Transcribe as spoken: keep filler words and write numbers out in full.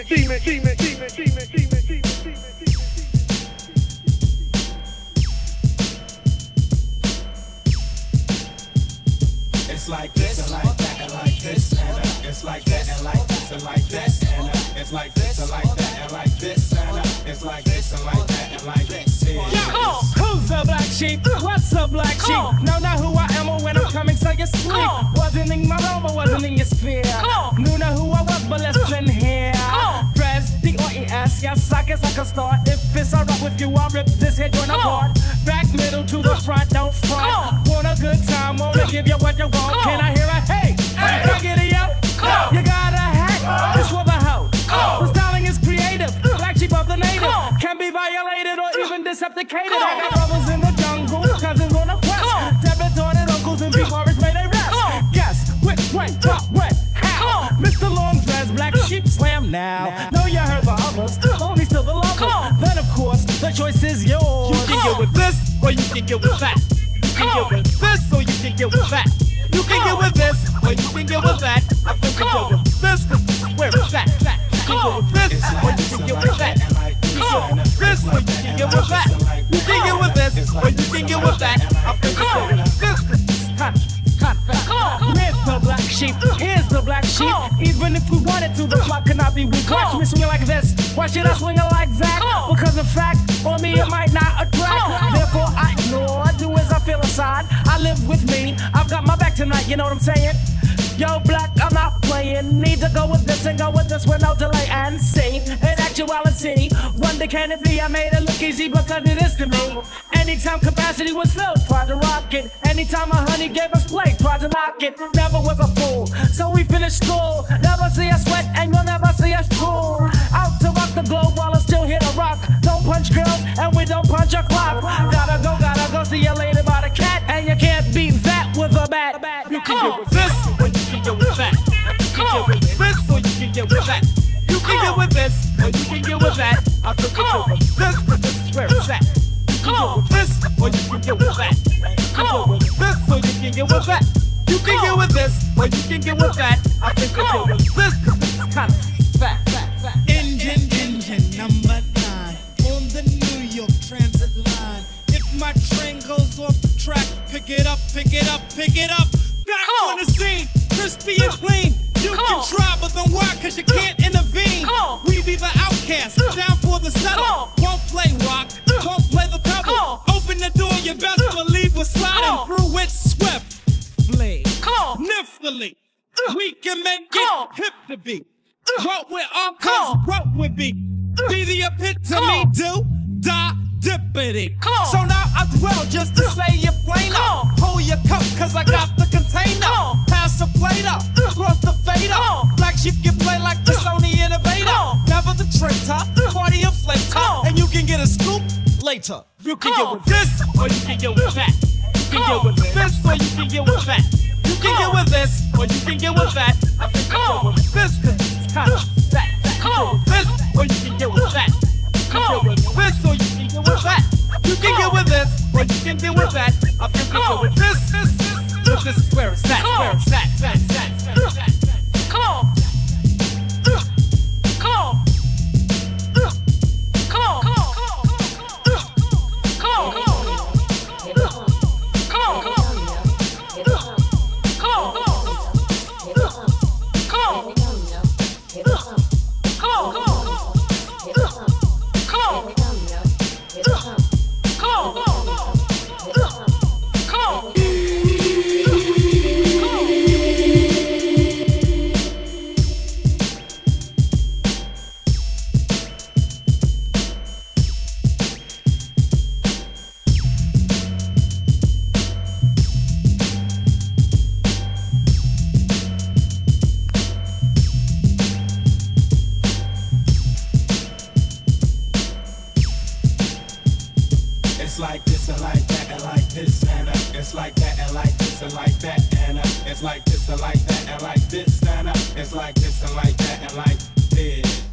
demon, demon, demon, demon, demon, demon, demon. It's like this and like that and like this and uh, it's like that and like this and like this and uh, it's like this and like that and like this and uh, it's like this and like that and like this. Yeah. Oh, who's the black sheep? What's the black sheep? Oh. No, not who I am or when I'm coming, so you sleep. Oh. Wasn't in my realm, but wasn't in your sphere. Oh. Knew not who I was, but listen here. Oh. Press D O E S, yes, I guess I can start. If it's alright with you, I'll rip this head joint apart. Back middle to the front, don't front. Oh. Want a good time, wanna give you what you want. Oh. Can I hear a hey? Hey, hey. Get it up? Oh. You got a hat? Oh. It's for the hoe. Oh. The styling is creative. Black sheep of the native. Oh. Can be violated or even decepticated. Oh. I got brothers in the jungle, cousins on the quest. Oh. Debit-ordered uncles and before it's made a rest. Oh. Guess which way, what, what, how? Oh. Mister Long Dress, Black Sheep Slam now. now. Know you heard the others, only still the lovers. Oh. Then of course, the choice is yours. You can get with this, or you can get with that. You can get with this, or you can get with that. You can get with this, or you can get with that. I think you can get with this, where it's at. You can get with this, or you can get with that. You can get with this, or you can get with that. You can get with this, or you can get with that. I think you can get with this. Cut, cut, cut. Here's the black sheep, here's the black sheep. Even if we wanted to, the flock cannot be weak. Watch me swing like this, why should I swing it like that? Because in fact, on me it might not attract. Therefore I ignore, do as I feel inside. I live with me, I've got my back tonight, you know what I'm saying? Yo, black, I'm not playing. Need to go with this and go with this with no delay and see. In actuality, wonder can it be? I made it look easy because it is to me. Anytime capacity was filled, tried to rock it. Anytime a honey gave us play, tried to knock it. Never was a fool, so we finished school. Never see us sweat and you'll never see us cool. Out to rock the globe while it's still here to rock. Don't punch girls and we don't punch a clock. Gotta go, gotta go, see you later by the cat. And you can't beat that with a bat. You can get with this, or you can get with that. You can get with this, or you can get with that. You can get with this, or you can get with that. I think you can get with this, but this is where it's at. You can get with this, or you can get with that. You can get with this, or you can get with that. You can get with this, or you can get with that. I think you can get with this, cause this is kind of fat, fat, fat. Engine, engine number nine on the New York Transit line. If my train goes off the track, pick it up, pick it up, pick it up. Back on the scene, crispy and clean. You can try, but don't worry, cause you can't intervene. We be the outcasts, down for the settle. Won't play rock, won't play the pebble. Open the door, you best believe we're sliding through it swiftly, niftily. We can make it hip to be what we're on, cause what we be. Be the epitome, do, die, dippity. So now I dwell just to say you plain up. Hold your cup, cause I got the container. Pass the plate up, cross the fader. Black sheep can play like the Sony Innovator. Never the traitor, party inflator. And you can get a scoop later. You can get with this, or you can get with that. You can get with this, or you can get with that. You can get with this, or you can get with that. I think you can get with this, cause it's kind of fat. You can get with this, or you can get with that. You can get with this, or you can get with that. You can get with this, or you can get with that. I think you can get with this, this, this, this, this is where it's at, where it's at, at, at, at, at. like this and like that and like this and uh, it's like that and like this and like that and uh, it's like this and like that and like this and uh, it's like this and like that and like this.